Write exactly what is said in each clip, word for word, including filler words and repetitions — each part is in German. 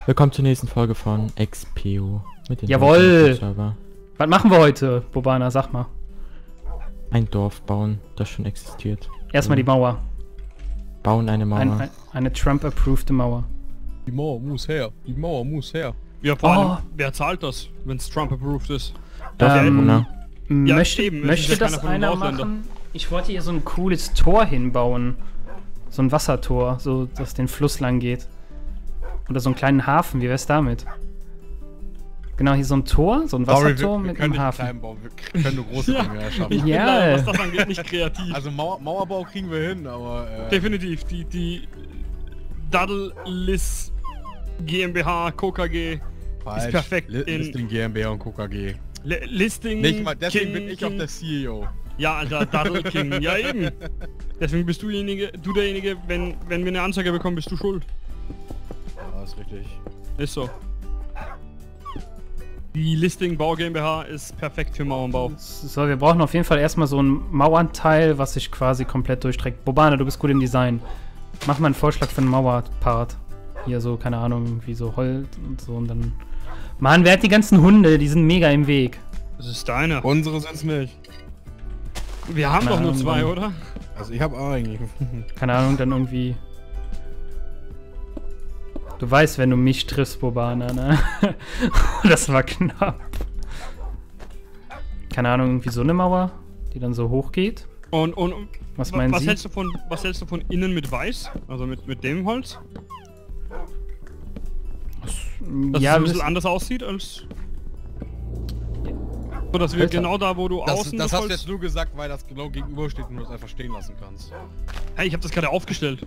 Willkommen zur nächsten Folge von X P O. Mit den Jawohl! Server. Was machen wir heute, Bobana? Sag mal. Ein Dorf bauen, das schon existiert. Erstmal die Mauer. Bauen eine Mauer. Ein, ein, eine Trump-approved Mauer. Die Mauer muss her. Die Mauer muss her. Ja, vor allem, Oh. wer zahlt das, wenn es Trump-approved ist? Ähm, Ja, möchte eben, es möchte ist ja das keiner von den einer Ausländern. machen? Ich wollte hier so ein cooles Tor hinbauen. So ein Wassertor, so dass den Fluss lang geht. Oder so einen kleinen Hafen, wie wär's damit? Genau, hier so ein Tor, so ein Wassertor Sorry, wir, wir mit können einem nicht Hafen. klein bauen, wir können nur große Dinge erschaffen. Ich bin Ja. leider, was das angeht, nicht kreativ. Also Mauer, Mauerbau kriegen wir hin, aber... Äh, Definitiv, die, die Daddle Liss GmbH Co. K G falsch. ist perfekt Li in- Listing GmbH und Co. K G. Li- Listing Nicht mal, deswegen King, bin ich King. auch der C E O. Ja, Alter, Daddle King, ja eben. Deswegen bist du derjenige, du derjenige, wenn, wenn wir eine Anzeige bekommen, bist du schuld. Ja, ist richtig. Ist so. Die Listing Bau GmbH ist perfekt für Mauernbau. So, wir brauchen auf jeden Fall erstmal so ein Mauernteil, was sich quasi komplett durchträgt. Bobana, du bist gut im Design. Mach mal einen Vorschlag für einen Mauerpart. Hier so, keine Ahnung, irgendwie so Holz und so und dann... Mann, wer hat die ganzen Hunde? Die sind mega im Weg. Das ist deine. Unsere sind's nicht. Wir haben Keine doch nur Ahnung, zwei, Mann. oder? Also ich habe eigentlich. Keine Ahnung, dann irgendwie... Du weißt, wenn du mich triffst, Bobana, ne? Das war knapp. Keine Ahnung, irgendwie so eine Mauer, die dann so hoch geht. Und, und, und Was wa- meinen was Sie? hältst du von was hältst du von innen mit weiß? Also mit, mit dem Holz? Dass Ja, es ein wir bisschen anders aussieht als. So dass wir Alter. genau da, wo du Das, außen das das hast du Holz. jetzt nur gesagt, weil das genau gegenüber steht und du das einfach stehen lassen kannst. Hey, ich habe das gerade aufgestellt.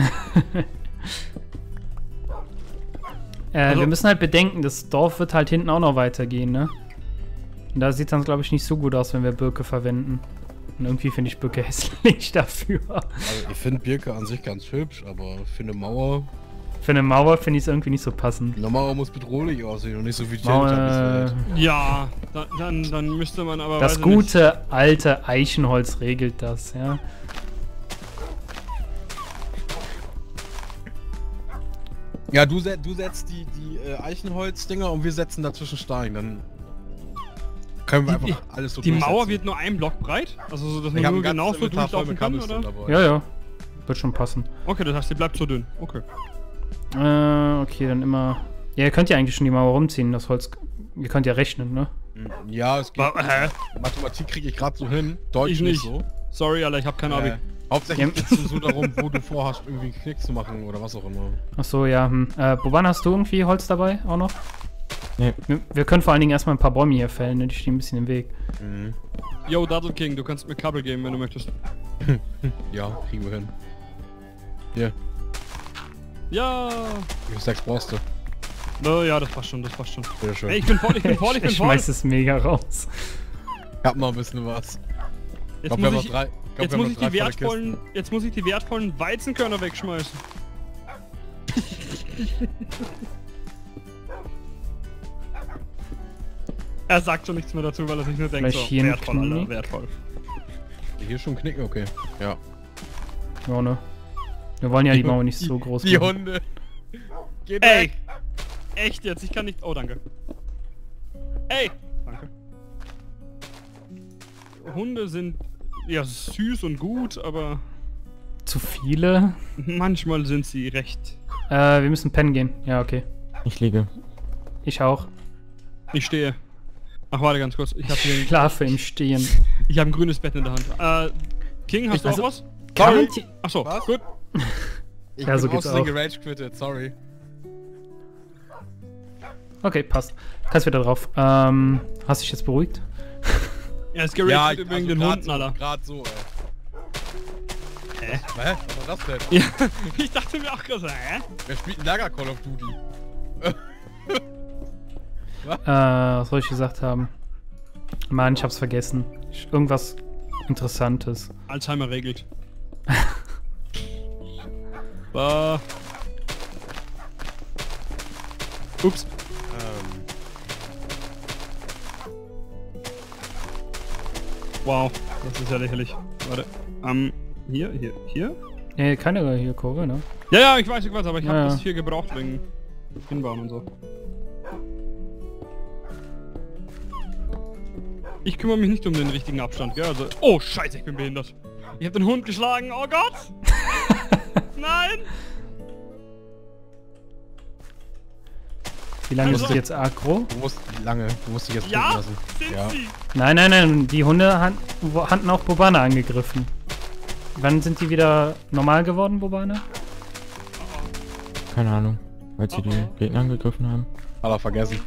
Äh, Also- wir müssen halt bedenken, das Dorf wird halt hinten auch noch weitergehen, ne? Und da sieht dann, glaube ich, nicht so gut aus, wenn wir Birke verwenden. Und irgendwie finde ich Birke hässlich dafür. Also ich finde Birke an sich ganz hübsch, aber für eine Mauer... Für eine Mauer finde ich es irgendwie nicht so passend. Eine Mauer muss bedrohlich aussehen und nicht so wie Mauer, Teletubbies. Ja, da, dann, dann müsste man aber. das weiß ich nicht. gute, alte Eichenholz regelt das, ja. Ja, du, se du setzt die, die äh, Eichenholz-Dinger und wir setzen dazwischen Stein, dann können wir Die- einfach alles so Die Mauer durchsetzen. wird nur ein Block breit? Also so, dass man Ich hab nur ein ganzes genauso Inventar voll durchlaufen mit kann, Cobblestone oder? dabei. Ja, ja. Wird schon passen. Okay, das heißt, die bleibt so dünn. Okay. Äh, okay, dann immer... Ja, ihr könnt ja eigentlich schon die Mauer rumziehen, das Holz... Ihr könnt ja rechnen, ne? Ja, es geht. Wa- hä? Mathematik kriege ich gerade so hin, Deutsch Ich nicht nicht. so. Sorry, Alter, ich habe kein Abi. Äh, hauptsächlich Ja. geht es so darum, wo du vorhast, irgendwie einen Knick zu machen oder was auch immer. Achso, ja. Hm. Äh, Boban, hast du irgendwie Holz dabei auch noch? Nee. Wir, wir können vor allen Dingen erstmal ein paar Bäume hier fällen, ne? Die stehen ein bisschen im Weg. Mhm. Yo, Daddle King, du kannst mir Kabel geben, wenn du möchtest. Ja, kriegen wir hin. Hier, Ja. wie viel Sex brauchst du? No, ja, das passt schon, das passt schon. Bitteschön. Ey, ich bin voll, ich bin voll, ich bin ich voll. schmeiß es mega raus. Ich hab noch ein bisschen was. Ich Jetzt glaub, wir muss haben ich, noch drei. Ich glaub, jetzt wir haben muss noch ich drei die volle wertvollen, jetzt muss ich die wertvollen Weizenkörner wegschmeißen. Er sagt schon nichts mehr dazu, weil er sich nur denkt, Vielleicht so, hier ein wertvoll, Alter, Knick? wertvoll. Kisten. Hier schon knicken, okay. Ja. Ja, ne? Wir wollen ja die Die- Mauer nicht so groß Die machen. Hunde. Geht Ey! weg. Echt jetzt? Ich kann nicht... Oh, danke. Ey! Danke. Hunde sind ja süß und gut, aber Zu viele? manchmal sind sie recht... Äh, wir müssen pennen gehen. Ja, okay. Ich liege. Ich auch. Ich stehe. Ach, warte ganz kurz. Ich habe hier... Ich schlafe im Stehen. Ich habe ein grünes Bett in der Hand. Äh, King, hast du Also- auch was? Kann man Sorry. die- Achso, Was? gut. Ich Ja, so bin geht's aus Versehen auch. gerage quittet, sorry. Okay, passt. Kannst wieder drauf. Ähm, hast dich jetzt beruhigt? Er ist geraged Ja, wegen also den grad Hunden, so, Alter. Grad so, ey. Hä? Hä? Was war das denn? Ja, ich dachte mir auch gerade so, hä? Wer spielt ein Lager Call of Duty? Äh, was soll ich gesagt haben? Mann, ich hab's vergessen. Ich, irgendwas Interessantes. Alzheimer regelt. Bah. Ups. Ähm, Wow, das ist ja lächerlich. Warte. Ähm, hier, hier, hier? Nee, keine hier Kurve, ne? Ja, ja, ich weiß, ich weiß, aber ich habe Ja, ja. das hier gebraucht wegen... hinbauen und so. Ich kümmere mich nicht um den richtigen Abstand, gell? Also. Oh, scheiße, ich bin behindert. Ich habe den Hund geschlagen, oh Gott! Nein! Wie lange Also- ist jetzt aggro? Du musst lange, du musst dich jetzt Ja, töten lassen. sind Ja. sie! Nein, nein, nein, die Hunde han wo- hatten auch Bobana angegriffen. Wann sind die wieder normal geworden, Bobana? Keine Ahnung. Weil sie die Gegner angegriffen haben. Hat er vergessen.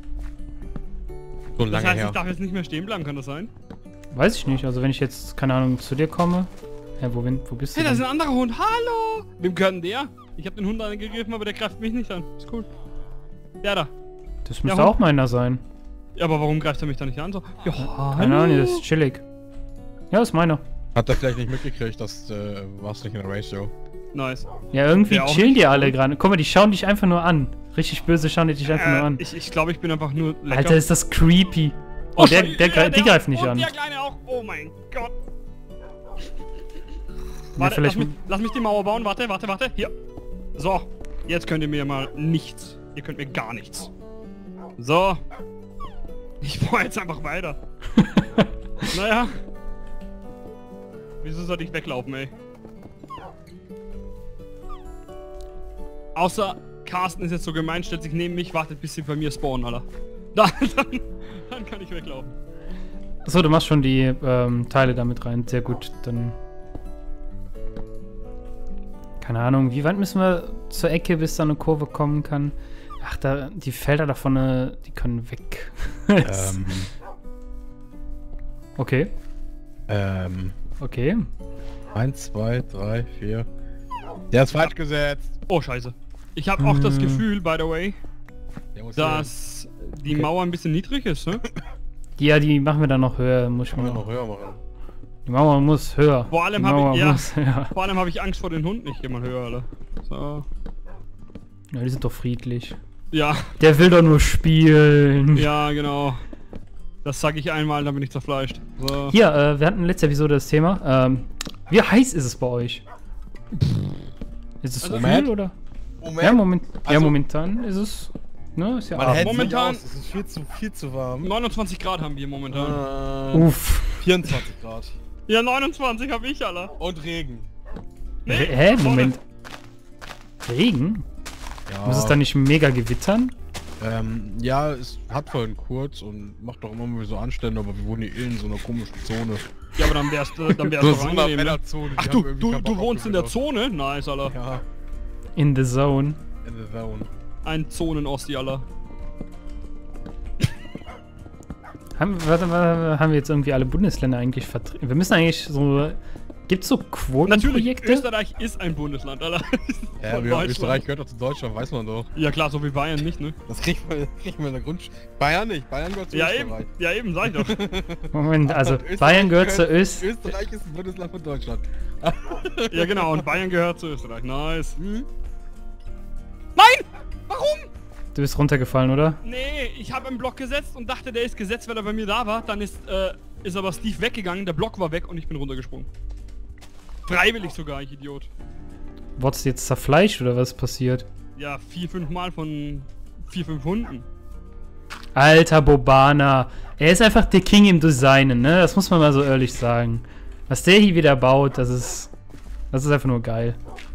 So Das lange heißt, ich her. darf jetzt nicht mehr stehen bleiben, kann das sein? Weiß ich nicht, also wenn ich jetzt, keine Ahnung, zu dir komme. Hä, wo, bin, wo bist du Hey, da ist denn? ein anderer Hund, hallo! Wem gehört denn der? Ich habe den Hund angegriffen, aber der greift mich nicht an. Ist cool. Der da. Das müsste Ja, auch meiner sein. Ja, aber warum greift er mich da nicht an? So, ja, Keine Ahnung, hallo. das ist chillig. Ja, ist meiner. Hat er vielleicht nicht mitgekriegt, dass äh, warst nicht in der Ratio. Nice. Ja, irgendwie Der auch chillen nicht, die alle oder? gerade. Guck mal, die schauen dich einfach nur an. Richtig böse schauen die dich einfach nur Äh, an. ich ich glaube, ich bin einfach nur lecker. Alter, ist das creepy. Oh, der, Scheiße, der, ja, gre- die der- greifen nicht und an. der Kleine auch. Oh mein Gott. Ja, Warte, vielleicht lass, mich, lass mich die Mauer bauen. Warte, warte, warte. Hier. So. Jetzt könnt ihr mir mal nichts. Ihr könnt mir gar nichts. So. Ich baue jetzt einfach weiter. Naja. Wieso sollte ich weglaufen, ey? Außer Carsten ist jetzt so gemein, stellt sich neben mich, wartet bis sie bei mir spawnen, Alter. Dann, dann, dann kann ich weglaufen. Achso, du machst schon die ähm, Teile damit rein. Sehr gut, dann... Keine Ahnung, wie weit müssen wir zur Ecke, bis da eine Kurve kommen kann? Ach, da, die Felder da vorne, die können weg. ähm, Okay, ähm, okay. eins, zwei, drei, vier. Der ist falsch gesetzt. Oh, scheiße. Ich habe auch das Hm. Gefühl, by the way, Der muss dass die Okay. Mauer ein bisschen niedrig ist, ne? Ja, die machen wir dann noch höher, muss ich Kann man mal. noch höher machen. Die Mauer muss höher. Vor allem Die habe Mauer ich- ja. muss höher. Vor allem habe ich Angst vor den Hunden. Ich geh mal höher, Alter. So. Ja, die sind doch friedlich. Ja, Der will doch nur spielen. ja, genau. Das sage ich einmal, dann bin ich zerfleischt. So. Hier, äh, wir hatten in letzter Episode das Thema. Ähm, wie heiß ist es bei euch? Ist es Also kühl Moment. oder? Moment. Ja, Moment, ja, Also- momentan ist es. Ne, ist ja Man Abend. hält momentan- sich aus. Es ist viel zu, viel zu warm. neunundzwanzig Grad haben wir momentan. Äh, Uff. vierundzwanzig Grad. Ja, neunundzwanzig habe ich, Alter. Und Regen. Nee, Re- Hä? vorne. Moment. Regen? Ja. Muss es dann nicht mega gewittern? Ähm, ja, es hat vorhin kurz und macht doch immer mal so Anstände, aber wir wohnen hier in so einer komischen Zone. Ja, aber dann wär's, äh, dann wär's So, doch so einer angenehm, ne? Männerzone. die Ach, haben du, irgendwie du, keinen du Bock auf wohnst in der Gewitter. Zone? Nice, Alter. Ja, In the zone. in the zone. Ein Zonen-Ossi, Alter. Haben, warte, warte, haben wir jetzt irgendwie alle Bundesländer eigentlich vertreten? Wir müssen eigentlich so. Gibt's so Natürlich, Quotenprojekte? Österreich ist ein Bundesland, Alter. Ja, Von wir, Deutschland. Österreich gehört doch zu Deutschland, weiß man doch. Ja klar, so wie Bayern nicht, ne? Das kriegt man, kriegt man in der Grund... Bayern nicht, Bayern gehört zu Ja eben, Österreich. ja eben, sag ich doch. Moment, also Österreich Bayern gehört zu gehört- Öst. Österreich ist ein Bundesland von Deutschland. Ja genau, und Bayern gehört zu Österreich. Nice. Hm? Nein! Warum? Du bist runtergefallen, oder? Nee, ich habe einen Block gesetzt und dachte, der ist gesetzt, weil er bei mir da war. Dann ist, äh, ist aber Steve weggegangen, der Block war weg und ich bin runtergesprungen. Freiwillig sogar, ich Idiot. Wurdest du jetzt zerfleischt oder was ist passiert? Ja, vier, fünf Mal von vier, fünf Hunden. Alter Bobana. Er ist einfach der King im Designen, ne? Das muss man mal so ehrlich sagen. Was der hier wieder baut, das ist. Das ist einfach nur geil.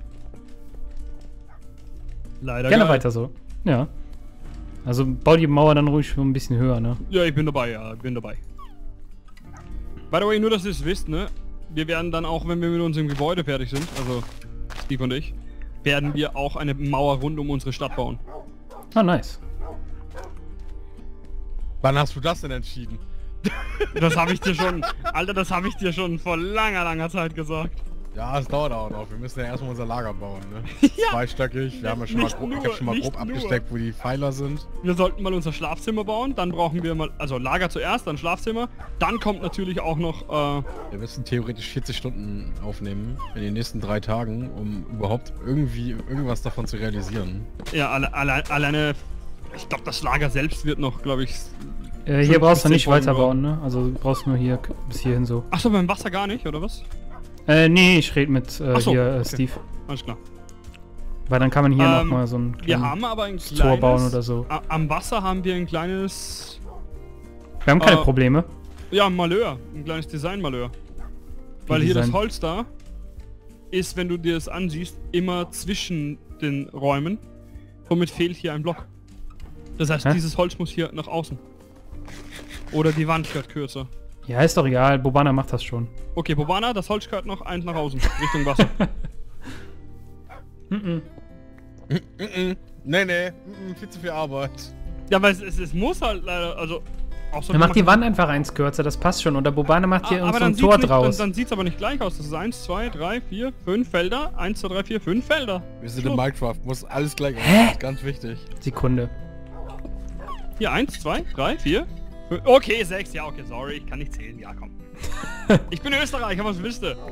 Leider Gerne geil. weiter so. Ja. Also bau die Mauer dann ruhig schon ein bisschen höher, ne? Ja, ich bin dabei, ja, ich bin dabei. By the way, nur dass ihr es wisst, ne? Wir werden dann auch, wenn wir mit unserem Gebäude fertig sind, also Steve und ich, werden wir auch eine Mauer rund um unsere Stadt bauen. Ah, nice. Wann hast du das denn entschieden? Das habe ich dir schon, Alter, das habe ich dir schon vor langer, langer Zeit gesagt. Ja, es dauert auch noch. Wir müssen ja erstmal unser Lager bauen, ne? Ja. Zweistöckig. Wir haben ja schon mal Nicht grob, ich nur, hab schon mal nicht grob nur. abgesteckt, wo die Pfeiler sind. Wir sollten mal unser Schlafzimmer bauen, dann brauchen wir mal, also Lager zuerst, dann Schlafzimmer. Dann kommt natürlich auch noch, äh, Wir müssen theoretisch vierzig Stunden aufnehmen in den nächsten drei Tagen, um überhaupt irgendwie irgendwas davon zu realisieren. ja, alle, alle, alleine, ich glaube, das Lager selbst wird noch, glaube ich... Äh, hier fünf brauchst du bis nicht zehn Folgen weiterbauen, ne? Also du brauchst nur hier k- bis hierhin so. Achso, beim Wasser gar nicht, oder was? Äh, nee, ich rede mit äh, Ach so, hier äh, okay. Steve. Alles klar. Weil dann kann man hier Ähm, nochmal so ein Wir kleines haben aber ein Tor kleines... bauen oder so. A- Am Wasser haben wir ein kleines... Wir haben keine äh, Probleme. Ja, ein Malheur. Ein kleines Design-Malheur. Weil hier Design? das Holz da ist, wenn du dir das ansiehst, immer zwischen den Räumen. Womit fehlt hier ein Block. Das heißt, Hä? dieses Holz muss hier nach außen. Oder die Wand gehört kürzer. Ja, ist doch egal. Bobana macht das schon. Okay, Bobana, das Holz gehört noch eins nach außen, Richtung Wasser. Mhm. Mhm. Nee, nee, mhm, viel zu viel Arbeit. Ja, weil es, es, es muss halt leider, also... Auch so Dann macht die Wand einfach eins kürzer, das passt schon. Oder Bobana macht hier Ah, irgend aber so dann ein Tor sieht's nicht, draus. Dann, dann sieht es aber nicht gleich aus. Das ist eins, zwei, drei, vier, fünf Felder. eins, zwei, drei, vier, fünf Felder. Wir sind in Minecraft, muss alles gleich Hä? aussehen, ganz wichtig. Sekunde. Hier, eins, zwei, drei, vier, fünf. Okay, sechs. Ja, okay, sorry. Ich kann nicht zählen. Ja, komm. Ich bin Österreicher, was willst du?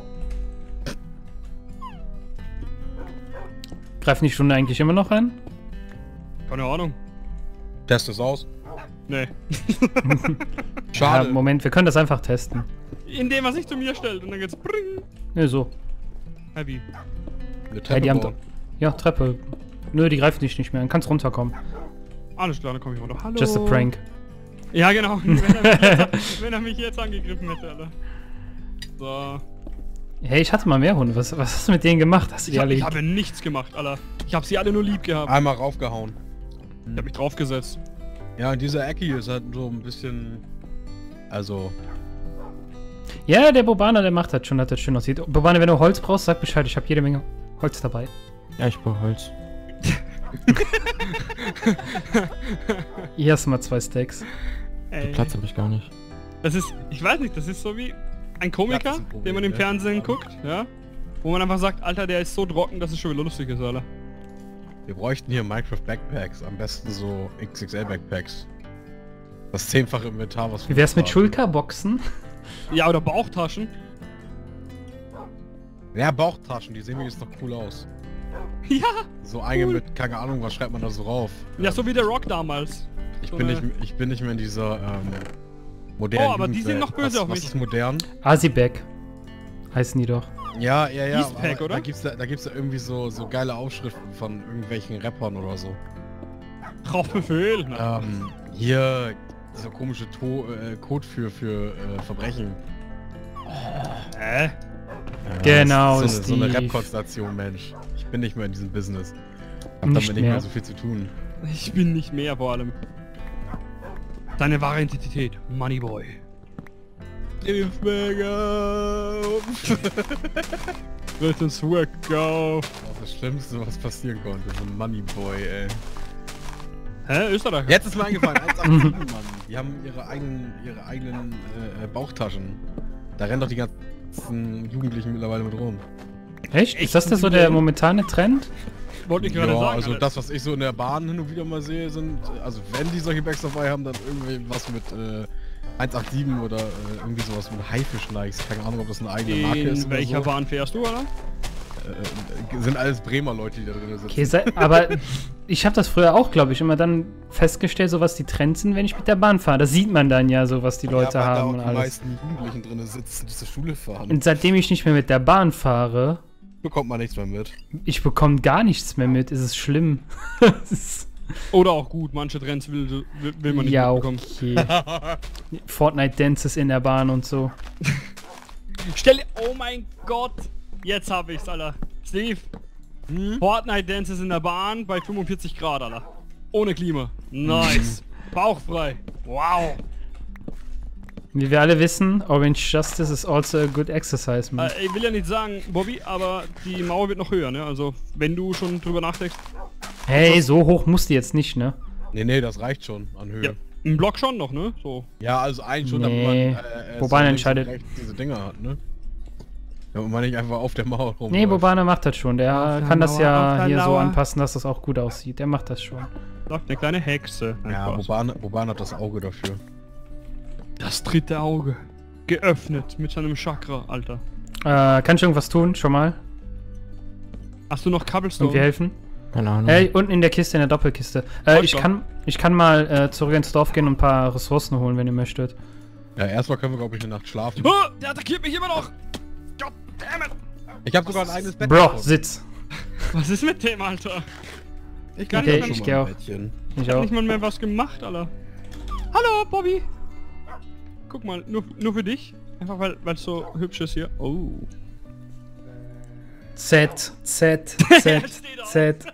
Greifen die Stunde eigentlich immer noch ein? Keine Ahnung. Test es aus. Nee. Schade. Ja, Moment, wir können das einfach testen. Indem er sich zu mir stellt und dann geht's bring. Ne, so. Heavy. Eine Hey, Treppe die haben bauen. Ja, Treppe. Nö, die greift dich nicht mehr. Dann kannst runterkommen. Alles klar, dann komm ich runter. Hallo. Just a prank. Ja, genau. Wenn er mich jetzt, wenn er mich jetzt angegriffen hätte, Alter. So. Hey, ich hatte mal mehr Hunde. Was, was hast du mit denen gemacht? Hast du die Ich, hab, alle... ich habe nichts gemacht, Alter. Ich habe sie alle nur lieb gehabt. Einmal raufgehauen. Ich habe mich draufgesetzt. Ja, und dieser Ecke hier ist halt so ein bisschen... Also... Ja, der Bobana, der macht das schon, dass das schön aussieht. Bobana, wenn du Holz brauchst, sag Bescheid. Ich habe jede Menge Holz dabei. Ja, ich brauche Holz. Hier hast du mal zwei Stacks. Ey. Platz habe ich gar nicht. Das ist, ich weiß nicht, das ist so wie ein Das Komiker, ist ein Problem, den man im ne? Fernsehen guckt, ja? Wo man einfach sagt, Alter, der ist so trocken, dass es schon wieder lustig ist, Alter. Wir bräuchten hier Minecraft Backpacks. Am besten so X X L Backpacks. Das zehnfache Inventar, was Wie wär's mit haben. Schulterboxen? Ja, oder Bauchtaschen. Ja, Bauchtaschen, die sehen mir jetzt noch cool aus. Ja, So eine mit, keine Ahnung, was schreibt man da so rauf? ja, so wie der Rock damals. Ich so bin, eine- nicht, ich bin nicht mehr in dieser, ähm, modernen Oh, aber die sind Jugendwelt. noch böse was, auf was mich. ist modern? Asiback. Heißen die doch. Ja, ja, ja. Eastpack, aber oder? Da gibt's da, da gibt's da irgendwie so, so geile Aufschriften von irgendwelchen Rappern oder so. Drauf Befehl. Na, Ähm, hier, dieser komische to äh, Code für, für äh, Verbrechen. Hä? Ja, Genau, das ist so eine, so eine Steve. Rap-Konstellation, Mensch. Ich bin nicht mehr in diesem Business. Hab Nicht damit nicht mehr. mehr so viel zu tun. Ich bin nicht mehr vor allem. Deine wahre Identität, Moneyboy. Hilf mir auf! Let us work go. Das Schlimmste, was passieren konnte, so ein Moneyboy, ey. Hä, Österreich? Jetzt ist mir eingefallen, eins acht sieben, Mann. Die haben ihre eigenen, ihre eigenen äh, Bauchtaschen. Da rennen doch die ganzen Jugendlichen mittlerweile mit rum. Echt? Echt? Ist das denn so der momentane Trend? Wollte ich gerade Ja, sagen. also Alter. das, was ich so in der Bahn hin und wieder mal sehe, sind, also wenn die solche Bags dabei haben, dann irgendwie was mit äh, eins acht sieben oder äh, irgendwie sowas mit Haifisch-Likes. Keine Ahnung, ob das eine eigene Marke ist In oder welcher so. Bahn fährst du, oder? Äh, sind alles Bremer Leute, die da drin sitzen. Okay, sei, aber ich habe das früher auch, glaube ich, immer dann festgestellt, so was die Trends sind, wenn ich mit der Bahn fahre. Da sieht man dann ja so, was die Leute ja, weil haben und da auch die alles. meisten Jugendlichen drin sitzen, die zur Schule fahren. Und seitdem ich nicht mehr mit der Bahn fahre, Bekommt man nichts mehr mit. ich bekomme gar nichts mehr mit. Es ist schlimm. Es ist- Oder auch gut, manche Trends will, will, will man nicht ja, mitbekommen. okay. Fortnite Dances in der Bahn und so. Stell dir, oh mein Gott, jetzt hab ich's, Alter. Steve, Hm? Fortnite Dances in der Bahn bei fünfundvierzig Grad, Alter. Ohne Klima. Nice. Bauchfrei. Wow. Wie wir alle wissen, Orange Justice is also a good exercise, man. Äh, ich will ja nicht sagen, Bobby, aber die Mauer wird noch höher, ne? Also, wenn du schon drüber nachdenkst. Hey, so hoch muss die jetzt nicht, ne? Nee, nee, das reicht schon an Höhe. Ja, ein Block schon noch, ne? So. Ja, also ein schon, Nee. damit man äh, äh, Bobana links und entscheidet. rechts diese Dinger hat, ne? Damit man nicht einfach auf der Mauer rum. Nee, Bobana macht das schon. Der Auf der kann das Mauer, auf ja der hier so Lauer. anpassen, dass das auch gut aussieht. Der macht das schon. Sagt eine kleine Hexe. Nein, Ja, Spaß. Bobana, Bobana hat das Auge dafür. Das dritte Auge. Geöffnet mit seinem Chakra, Alter. Äh, kann ich irgendwas tun? Schon mal? Hast du noch Und wir Cobblestone? helfen? Keine Ahnung. Hey, unten in der Kiste, in der Doppelkiste. Äh, ich Holzblock. kann, ich kann mal äh, zurück ins Dorf gehen und ein paar Ressourcen holen, wenn ihr möchtet. Ja, erstmal können wir, glaube ich, eine Nacht schlafen. Oh, der attackiert mich immer noch! God damn it! Ich habe sogar ein eigenes Bett. Bro, gefunden. sitz. Was ist mit dem, Alter? Ich kann Okay, nicht ich schon geh mal auch. ein Bettchen. Ich Ich hab auch. nicht mal mehr was gemacht, Alter. Hallo, Bobby! Guck mal, nur, nur für dich. Einfach weil es so hübsch ist hier. Oh. Z, Z, Z, steht auf. Z.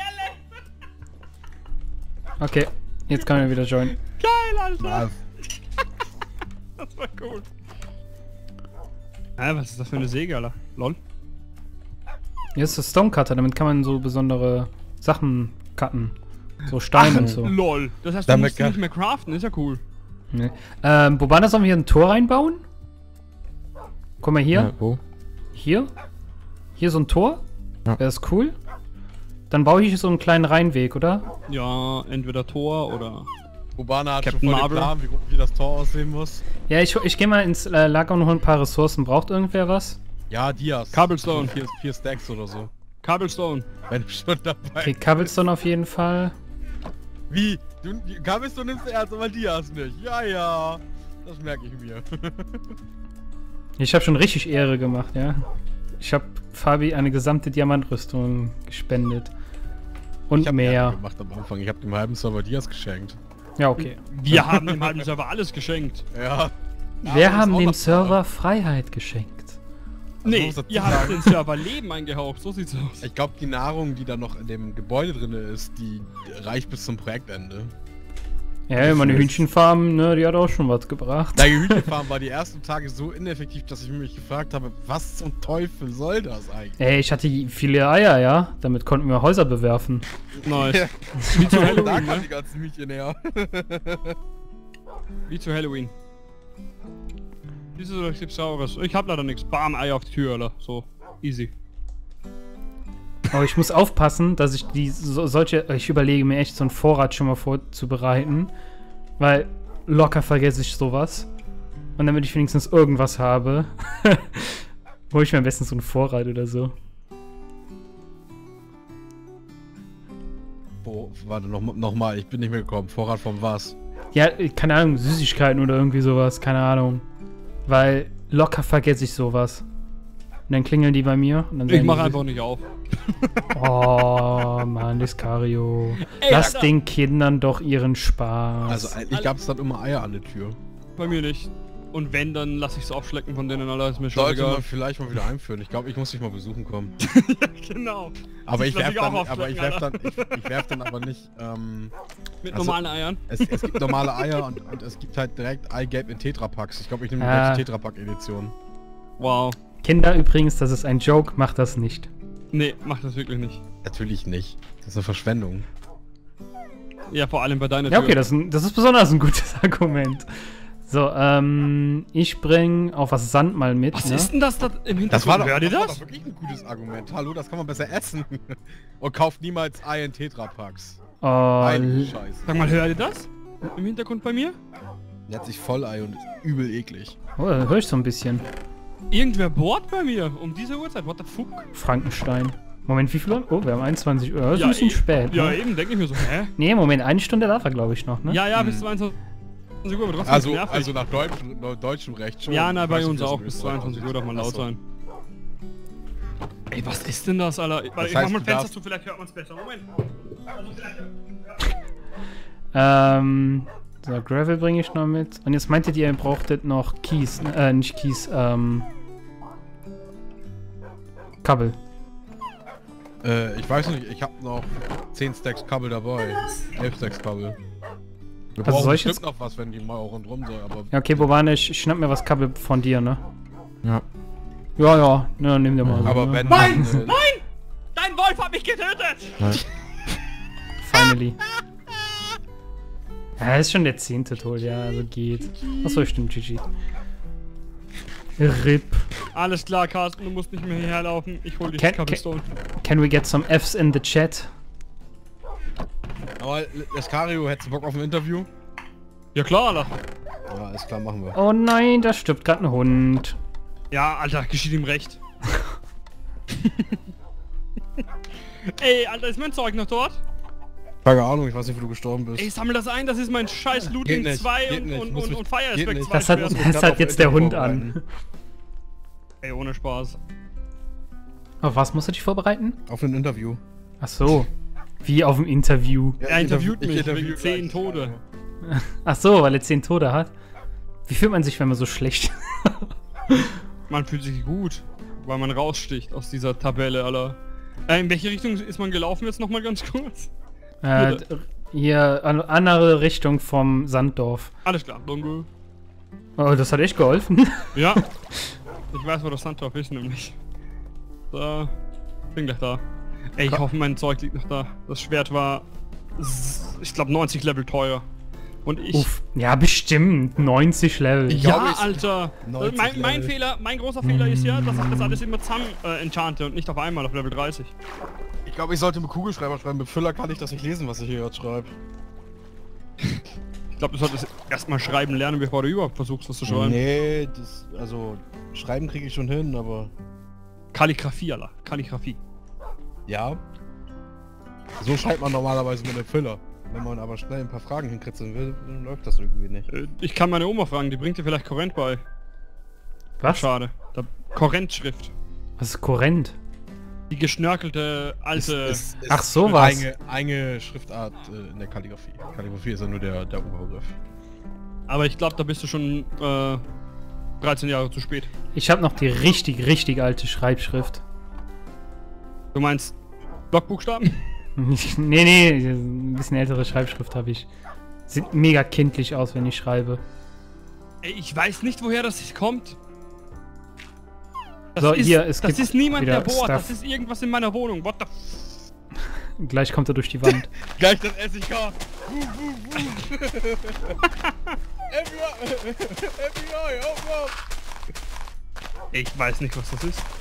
Okay, jetzt können wir wieder joinen. Geil, Alter! Was? Das war cool. Ah, was ist das für eine Säge, Alter? Lol. Hier ist das Stonecutter, damit kann man so besondere Sachen cutten. So Steine und so. Lol. Das heißt, du Damit musst die kann- nicht mehr craften, ist ja cool. Nee. Ähm, Bobana, sollen wir hier ein Tor reinbauen? Guck mal hier. Ja, wo? Hier. Hier so ein Tor. Ja. Wäre das cool? Dann baue ich so einen kleinen Reinweg, oder? Ja, entweder Tor oder... Obana hat Captain schon voll den Marvel. Plan, wie, wie das Tor aussehen muss. Ja, ich, ich gehe mal ins äh, Lager und hole ein paar Ressourcen. Braucht irgendwer was? Ja, Dias. Cobblestone. So Vier, vier Stacks oder so. Cobblestone. Wenn du schon dabei Okay, Cobblestone auf jeden Fall. Wie? Du, die- Cobblestone nimmst du ernst, aber Dias nicht. Ja, ja. Das merke ich mir. Ich habe schon richtig Ehre gemacht, ja. Ich habe Fabi eine gesamte Diamantrüstung gespendet. Und Ich hab mehr. Ärger gemacht am Anfang. Ich habe dem halben Server Dias geschenkt. Ja, okay. Wir haben dem halben Server alles geschenkt. Ja. Wir Aber haben ist auch dem noch- Server Freiheit geschenkt. Nee, muss dazu ihr habt sagen. den Server Leben eingehaucht, so sieht's aus. Ich glaube, die Nahrung, die da noch in dem Gebäude drin ist, die reicht bis zum Projektende. Ja, meine Hühnchenfarm, ne, die hat auch schon was gebracht. Deine Hühnchenfarm war die ersten Tage so ineffektiv, dass ich mich gefragt habe, was zum Teufel soll das eigentlich? Ey, ich hatte viele Eier, ja. Damit konnten wir Häuser bewerfen. Nice. Wie zu Da Halloween, kamen ne? die ganzen Hühnchen her. Wie zu Halloween. Dieses oder gibt's Saures? Ich hab leider nichts. Bam, Ei auf die Tür, Alter. So, easy. Aber ich muss aufpassen, dass ich die so, solche. Ich überlege mir echt so einen Vorrat schon mal vorzubereiten. Weil locker vergesse ich sowas. Und damit ich wenigstens irgendwas habe, hole ich mir am besten so einen Vorrat oder so. Boah, warte, noch, noch mal, ich bin nicht mehr gekommen. Vorrat von was? Ja, keine Ahnung, Süßigkeiten oder irgendwie sowas, keine Ahnung. Weil locker vergesse ich sowas. Und dann klingeln die bei mir. Und dann Ich sagen mach die, einfach nicht auf. Oh, Mann, Discario. Ey, Lass Alter. den Kindern doch ihren Spaß. Also eigentlich gab es dann immer Eier an der Tür. Bei mir nicht. Und wenn, dann lass ich's aufschlecken von denen, Alter. Ist mir schon Sollte egal. man vielleicht mal wieder einführen. Ich glaube, ich muss dich mal besuchen kommen. Genau. Aber ich lass werf ich auch dann, aber ich werf aufschlecken, dann, ich, ich werf dann aber nicht, ähm, Mit Also- normalen Eiern. es, es gibt normale Eier und, und es gibt halt direkt Eigelb in Tetrapacks. Ich glaube, ich nehme Ah. die Tetrapack-Edition. Wow. Kinder übrigens, das ist ein Joke, macht das nicht. Nee, mach das wirklich nicht. Natürlich nicht. Das ist eine Verschwendung. Ja, vor allem bei deiner Ja, Tür. okay, das ist, ein, das ist besonders ein gutes Argument. So, ähm, ich bring auch was Sand mal mit, Was ne? ist denn das da im Hintergrund? Das war doch, Hört ihr das war das? doch wirklich ein gutes Argument. Hallo, das kann man besser essen. Und kauft niemals Ei in Tetrapacks. Oh, Heilige l- Scheiße. Sag mal, hört ihr das? Im Hintergrund bei mir? Der hat sich Vollei und ist übel eklig. oh, da höre ich so ein bisschen. Irgendwer bohrt bei mir um diese Uhrzeit. What the fuck? Frankenstein. Moment, wie viel Uhr? Oh, wir haben einundzwanzig Uhr. Das ist ein bisschen eh- spät. Ja, ne? eben, denke ich mir so, hä? Nee, Moment, eine Stunde darf er, glaube ich, noch, ne? Ja, ja, bis zweiundzwanzig Uhr, aber trotzdem Also, nervig. also nach deutschem, nach deutschem Recht schon. ja, na, Ich bei weiß uns nicht, wie das auch. in Bis Österreich zweiundzwanzig Uhr darf man laut aussieht. sein. Ey, was ist denn das, Alter? Warte, ich heißt, mach mal du ein Fenster darfst- zu, vielleicht hört man es besser. Moment. Ähm, so, Gravel bringe ich noch mit. Und jetzt meintet ihr, ihr brauchtet noch Kies, ne? äh, nicht Kies, ähm, Kabel. Äh, ich weiß nicht, ich habe noch zehn Stacks Kabel dabei. elf Stacks Kabel. Wir Also brauchen soll ich bestimmt jetzt- noch was, wenn die mal auch rundrum soll, aber... Ja, okay, Bobane, ich schnapp mir was Kabel von dir, ne? Ja. Ja, ja, ja, nimm dir mal. so, Aber ne? wenn... Nein! äh, Nein! Dein Wolf hat mich getötet! Nein. Finally. Ja, ist schon der zehnte Tod, ja, also geht. Achso, stimmt, G G. R I P. Alles klar, Carsten, du musst nicht mehr hierher laufen. Ich hol dich Can- Cobblestone. Can we get some Fs in the chat? Aber Escario, hättest du Bock auf ein Interview? Ja klar, Alter. Ja, alles klar, machen wir. Oh nein, da stirbt gerade ein Hund. Ja, Alter, geschieht ihm recht. Ey, Alter, ist mein Zeug noch dort? Keine Ahnung, ich weiß nicht, wo du gestorben bist. Ey, sammel das ein, das ist mein scheiß Looting nicht, zwei geht und, nicht, und, muss und, mich- und Fire geht Aspect nicht. zwei Das hat, Schwert. muss das grad hat auf jetzt der Interview Hund vorbereiten. an. Ey, ohne Spaß. Auf was musst du dich vorbereiten? Auf ein Interview. Ach so. Wie auf dem Interview. Er interviewt ich mich interview wegen zehn gleich. Tode. Ach so, weil er zehn Tode hat. Wie fühlt man sich, wenn man so schlecht... Man fühlt sich gut, weil man raussticht aus dieser Tabelle, Alter. Äh, in welche Richtung ist man gelaufen jetzt nochmal ganz kurz? äh, d- hier, an, andere Richtung vom Sanddorf. Alles klar, danke. Oh, das hat echt geholfen. Ja. Ich weiß, wo das Sanddorf ist, nämlich. Da. Bin gleich da. Ey, ich hoffe, mein Zeug liegt noch da. Das Schwert war, s- ich glaube, neunzig Level teuer. Und ich... Uff, ja, bestimmt. neunzig Level. Ich Ja, glaube, ich- Alter! neunzig Mein, mein Level. Fehler, mein großer Fehler ist ja, dass ich das alles immer zusammen äh, enchante und nicht auf einmal auf Level dreißig. Ich glaube, ich sollte mit Kugelschreiber schreiben. Mit Füller kann ich das nicht lesen, was ich hier jetzt schreibe. Ich glaube, du solltest erstmal schreiben lernen, bevor du überhaupt versuchst, was zu schreiben. Nee, das, also, schreiben kriege ich schon hin, aber... Kalligrafie, Alter. Kalligrafie. Ja. So schreibt man normalerweise mit einem Füller. Wenn man aber schnell ein paar Fragen hinkritzeln will, dann läuft das irgendwie nicht. Äh, Ich kann meine Oma fragen, die bringt dir vielleicht Korrent bei. Was? Schade. Da, Korrentschrift. Was ist Korrent? Die geschnörkelte alte... Ist- ist- ist Ach, sowas. Eine, eine Schriftart äh, in der Kalligrafie. Kalligrafie ist ja nur der, der Oberbegriff. Aber ich glaube, da bist du schon äh, dreizehn Jahre zu spät. Ich habe noch die richtig, richtig alte Schreibschrift. Du meinst Blockbuchstaben? nee, nee, ein bisschen ältere Schreibschrift habe ich. Sieht mega kindlich aus, wenn ich schreibe. Ey, ich weiß nicht, woher das kommt. Das So, ist, hier, es das gibt ist niemand, der wieder bohrt. Stuff. Das ist irgendwas in meiner Wohnung. What the f... Gleich kommt er durch die Wand. Gleich das S ich K. Wuh, wuh, wuh. F B I, F B I, auf, auf. Ich weiß nicht, was das ist.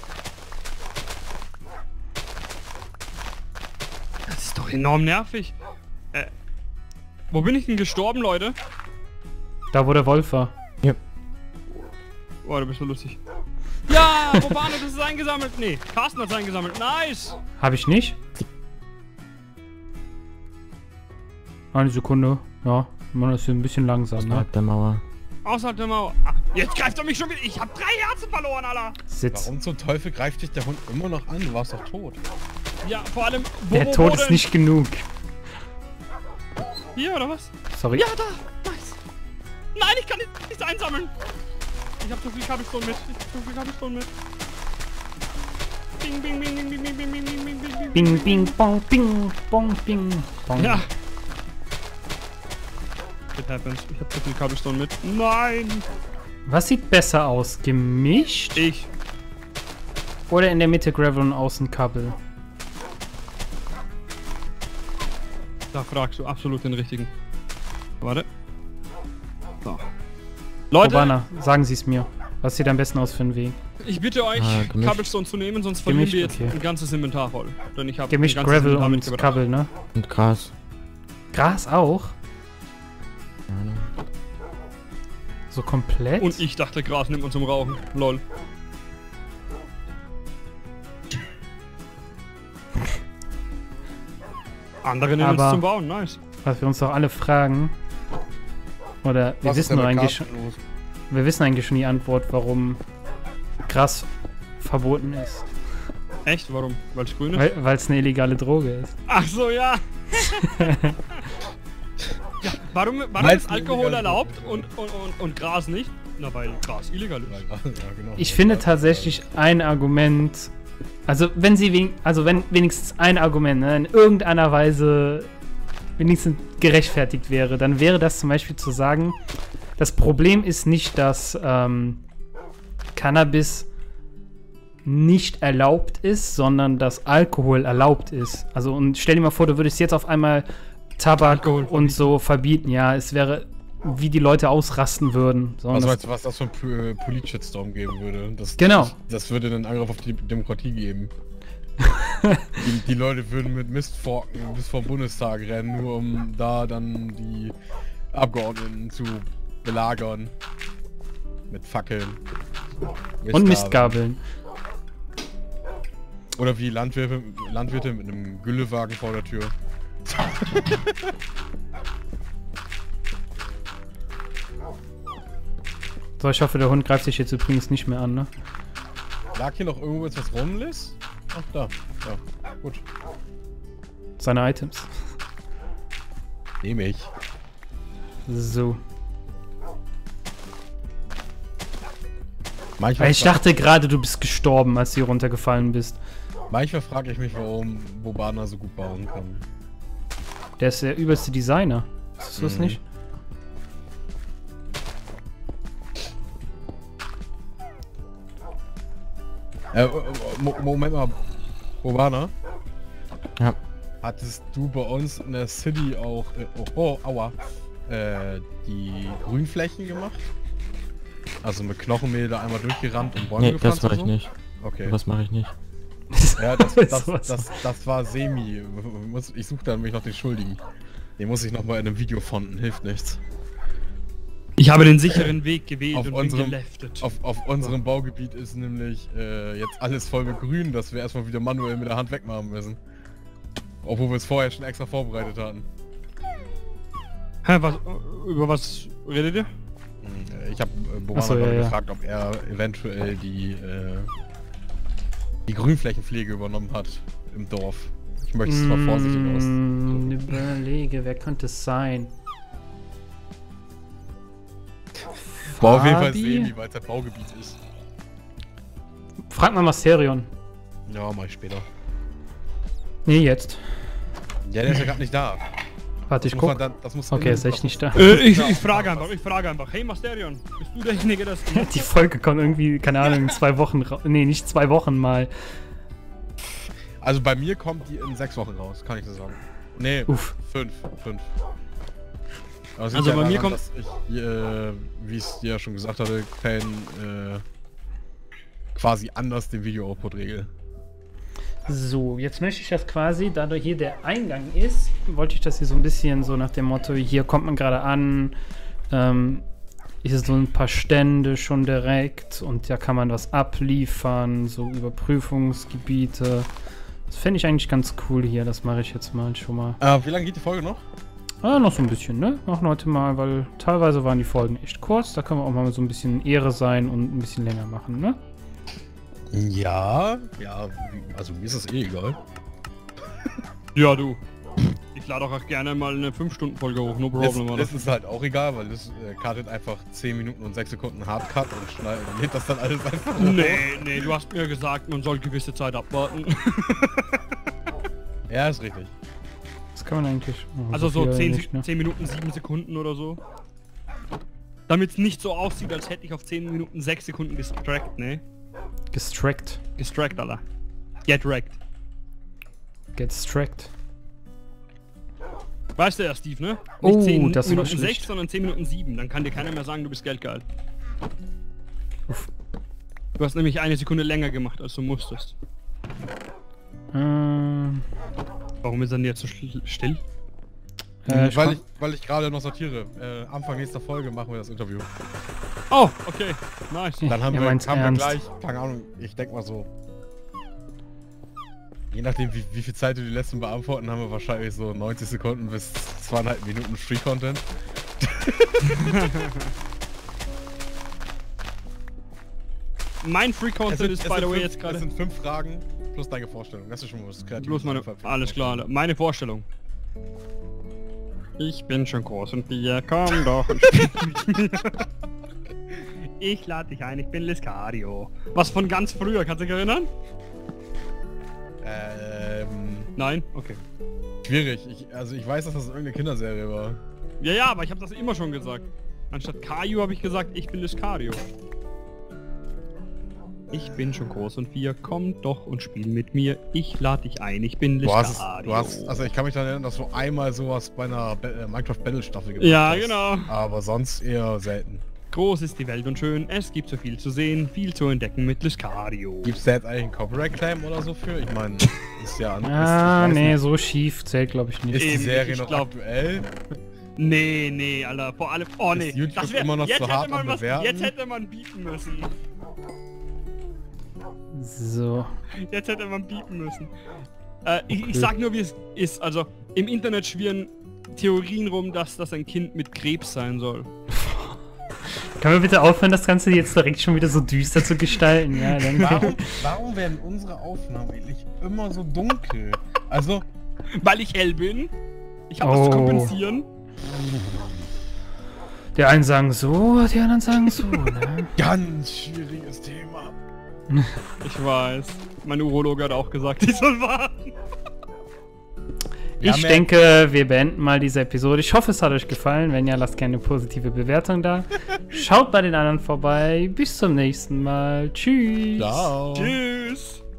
Das ist doch enorm nervig. Äh, wo bin ich denn gestorben, Leute? Da, wo der Wolf war. Boah, du bist so lustig. Ja, wo war das? Das ist eingesammelt. Nee, Carsten hat es eingesammelt. Nice. Habe ich nicht? Eine Sekunde. Ja, man ist hier ein bisschen langsam, ne? Außerhalb der Mauer. Außerhalb der Mauer. Ah, jetzt greift er mich schon wieder. Ich hab drei Herzen verloren, Alter. Sitz. Warum zum Teufel greift dich der Hund immer noch an? Du warst doch tot. Ja, vor allem... Wo, Der wo, Tod wo ist denn? nicht genug. Hier, oder was? Sorry. Ja, da. Nice. Nein, ich kann nicht, nichts einsammeln. Ich hab so viel Cobblestone mit. Ich hab so viel Cobblestone mit. Bing, bing, bing, bing, bing, bing, bing, bing, bing, bing, bing. Bing, bing, bong, bing, bong, bing, bong. Ja. It happens. Ich hab so viel Cobblestone mit. Nein. Was sieht besser aus? Gemischt? Ich. Oder in der Mitte Gravel und außen Kabel? Da fragst du absolut den richtigen. Warte. So. Leute, Obana, sagen Sie es mir. Was sieht am besten aus für einen Weg? ich bitte euch, Ah, gemischt. Cobblestone zu nehmen, sonst verlieren Gemischt, wir jetzt okay. ein ganzes Inventar voll. Denn ich habe Gemischt Gravel und Kabel, ne? Und Gras. Gras auch? Keine Ahnung. So komplett? Und ich dachte, Gras nimmt man zum Rauchen. Lol. Andere nehmen es Aber- zum Bauen, nice. Was wir uns doch alle fragen. Oder wir Was ist wissen denn nur mit eigentlich schon, Karten los? wir wissen eigentlich schon die Antwort, warum Gras verboten ist. Echt? Warum? Weil es grün ist? Weil es eine illegale Droge ist. Ach so, ja. ja, warum, warum Weil's ist eine Alkohol illegale erlaubt Droge und, und, und, und Gras nicht? Na, weil Gras illegal Ja, ist. genau. Ich finde tatsächlich ein Argument, also wenn sie wegen, also wenn wenigstens ein Argument ne, in irgendeiner Weise wenigstens gerechtfertigt wäre, dann wäre das zum Beispiel zu sagen, das Problem ist nicht, dass ähm, Cannabis nicht erlaubt ist, sondern dass Alkohol erlaubt ist. Also und stell dir mal vor, du würdest jetzt auf einmal Tabak Alkohol und so verbieten. Ja, es wäre, wie die Leute ausrasten würden. Was Sondern das, meinst du, was das für ein P- Polit-Shitstorm geben würde? Das, Genau. Das, das würde einen Angriff auf die Demokratie geben. die, die Leute würden mit Mistforken bis vom Bundestag rennen, nur um da dann die Abgeordneten zu belagern. Mit Fackeln. und Mistgabeln. Oder wie Landwirte, Landwirte mit einem Güllewagen vor der Tür. So, ich hoffe, der Hund greift sich jetzt übrigens nicht mehr an, ne? Lag hier noch irgendwo jetzt was rum, Liz? Ach, da. Ja, gut. Seine Items. Nehme ich. So. Manchmal, Ich dachte gerade, du bist gestorben, als du hier runtergefallen bist. manchmal frage ich mich, warum Bobana so gut bauen kann. Der ist der übelste Designer. Ist das Mhm. nicht? Äh, Mo Moment mal. Bobana, Ja. hattest du bei uns in der City auch, äh, oh, oh, aua, äh, die Grünflächen gemacht? Also mit Knochenmehl da einmal durchgerannt und Bäume Nee, gepflanzt das mache ich und so? nicht. Okay. Das mache ich nicht. Ja, das, das, Sowas. das, das war semi. Muss- Ich suche dann nämlich noch den Schuldigen. Den muss ich noch mal in einem Video fonden, hilft nichts. Ich habe den sicheren Weg gewählt Auf und unserem- bin geleftet. Auf, auf unserem Baugebiet ist nämlich äh, jetzt alles voll mit Grün, das wir erstmal wieder manuell mit der Hand wegmachen müssen. Obwohl wir es vorher schon extra vorbereitet hatten. Hä, was, über was redet ihr? Hm, Ich habe äh, Bobana Ach so, ja, gerade ja. gefragt, ob er eventuell die, äh, die Grünflächenpflege übernommen hat im Dorf. Ich möchte es zwar vorsichtig aus. Mm, Überlege, wer könnte es sein? War auf jeden Fall Fabi? semi, weil es ein Baugebiet ist. Frag mal Masterion. Ja, mach ich später. Nee, jetzt. Ja, der ist ja gerade nicht da. Warte, ich Muss man guck. dann, das muss Okay, ist echt das nicht muss- da. Äh, ich, ich frage einfach, ich frage einfach. Hey Masterion, bist du derjenige, das... Die Folge kommt irgendwie, keine Ahnung, in zwei Wochen raus. Nee, nicht zwei Wochen mal. Also bei mir kommt die in sechs Wochen raus, kann ich so sagen. Nee, Uff. fünf. Fünf. Aber es Also liegt ja bei mir daran, kommt- dass ich, äh, wie ich es dir ja schon gesagt hatte, kein, äh, quasi anders den Video-Output regel. So, jetzt möchte ich das quasi, da da hier der Eingang ist, wollte ich das hier so ein bisschen so nach dem Motto, hier kommt man gerade an, ähm, hier sind so ein paar Stände schon direkt und da kann man was abliefern, so Überprüfungsgebiete. Das fände ich eigentlich ganz cool hier, das mache ich jetzt mal schon mal. Äh, wie lange geht die Folge noch? Ah, noch so ein bisschen, ne? Machen heute mal, weil teilweise waren die Folgen echt kurz, da können wir auch mal so ein bisschen Ehre sein und ein bisschen länger machen, ne? Ja, ja, wie- also mir ist das eh egal. Ja, du. Ich lade auch gerne mal eine fünf Stunden Folge hoch, no Es, problem. Alter. es ist halt auch egal, weil das äh, kartet einfach zehn Minuten und sechs Sekunden Hardcut und schneidet und lädt das dann alles einfach hoch. Nee, nee, du hast mir gesagt, man soll gewisse Zeit abwarten. Ja, ist richtig. Das kann man eigentlich. Oh, Also so viel zehn, nicht, ne? zehn Minuten, sieben Sekunden oder so. Damit es nicht so aussieht, als hätte ich auf zehn Minuten sechs Sekunden gestrackt, ne? Gestrackt. Gestrackt, Alter. Get wrecked. Get stracked. Weißt du ja, Steve, ne? Oh, Nicht zehn das war Minuten schlecht. sechs, sondern zehn Minuten sieben. Dann kann dir keiner mehr sagen, du bist geldgeil. Uff. Du hast nämlich eine Sekunde länger gemacht, als du musstest. Ähm, Warum ist er denn jetzt so schl- still? äh, weil schau- ich, weil ich gerade noch sortiere. Äh, Anfang nächster Folge machen wir das Interview. Oh, okay. Nice. Dann haben Er wir, meint's haben wir ernst. gleich, keine Ahnung, ich denke mal so. Je nachdem, wie, wie viel Zeit du die letzten beantworten, haben wir wahrscheinlich so neunzig Sekunden bis zweieinhalb Minuten Free-Content. Mein Free Es Content sind- ist, es by sind the way, fünf- jetzt Es gerade... sind fünf Fragen plus deine Vorstellung. Das ist schon mal was Kreatives. Bloß meine... Alles klar, Alter. Meine Vorstellung. Ich bin schon groß und Bier, komm doch und spiel mit mir. Ich lade dich ein, ich bin Liscario. Was von ganz früher, kannst du dich erinnern? Ähm, Nein? Okay. schwierig. Ich, also ich weiß, dass das irgendeine Kinderserie war. Ja, ja, aber ich habe das immer schon gesagt. Anstatt Caillou habe ich gesagt, ich bin Liscario. Ich bin schon groß und wir, komm doch und spiel mit mir. Ich lade dich ein, ich bin Du hast, es, Liscario. du hast, also ich kann mich daran erinnern, dass du einmal sowas bei einer Ba- äh, Minecraft Battle Staffel gemacht Ja, hast. genau. Aber sonst eher selten. Groß ist die Welt und schön, es gibt so viel zu sehen, viel zu entdecken mit Liscario. Gibt's da jetzt eigentlich einen Copyright Claim oder so für? Ich meine, ist ja an. Ah, ist, ich weiß nee, nicht, so schief zählt glaube ich nicht. Ist die Eben, Serie ich noch glaub- aktuell? Nee, nee, Alter, vor allem... Oh, nee, Ist YouTube das wär, immer noch jetzt zu hätte hart man am was, Bewerten? Jetzt hätte man bieten müssen. So. Jetzt hätte man bieten müssen. Äh, ich, ich sag nur, wie es ist. Also, im Internet schwirren Theorien rum, dass das ein Kind mit Krebs sein soll. Können wir bitte aufhören, das Ganze jetzt direkt schon wieder so düster zu gestalten? Ja, danke. Warum, warum werden unsere Aufnahmen eigentlich immer so dunkel? Also, Weil ich hell bin. Ich habe Oh. das zu kompensieren. Die einen sagen so, die anderen sagen so, ne? ganz schwieriges Thema. Ich weiß. Mein Urologe hat auch gesagt, ich soll warten. Wir Ich haben ja- denke, wir beenden mal diese Episode. Ich hoffe, es hat euch gefallen. Wenn ja, lasst gerne eine positive Bewertung da. Schaut bei den anderen vorbei. Bis zum nächsten Mal. Tschüss. Ciao. Tschüss.